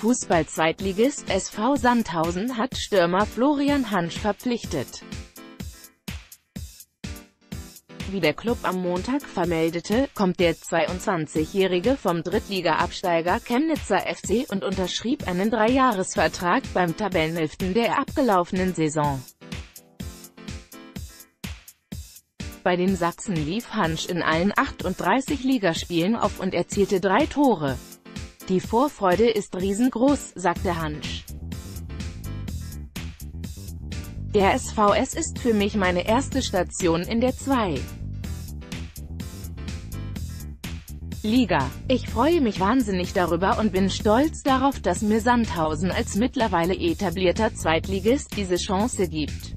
Fußball-Zweitligist SV Sandhausen hat Stürmer Florian Hansch verpflichtet. Wie der Klub am Montag vermeldete, kommt der 22-Jährige vom Drittliga-Absteiger Chemnitzer FC und unterschrieb einen 3-Jahres-Vertrag beim Tabellenelften der abgelaufenen Saison. Bei den Sachsen lief Hansch in allen 38 Ligaspielen auf und erzielte 3 Tore. Die Vorfreude ist riesengroß, sagte Hansch. Der SVS ist für mich meine erste Station in der 2. Liga. Ich freue mich wahnsinnig darüber und bin stolz darauf, dass mir Sandhausen als mittlerweile etablierter Zweitligist diese Chance gibt.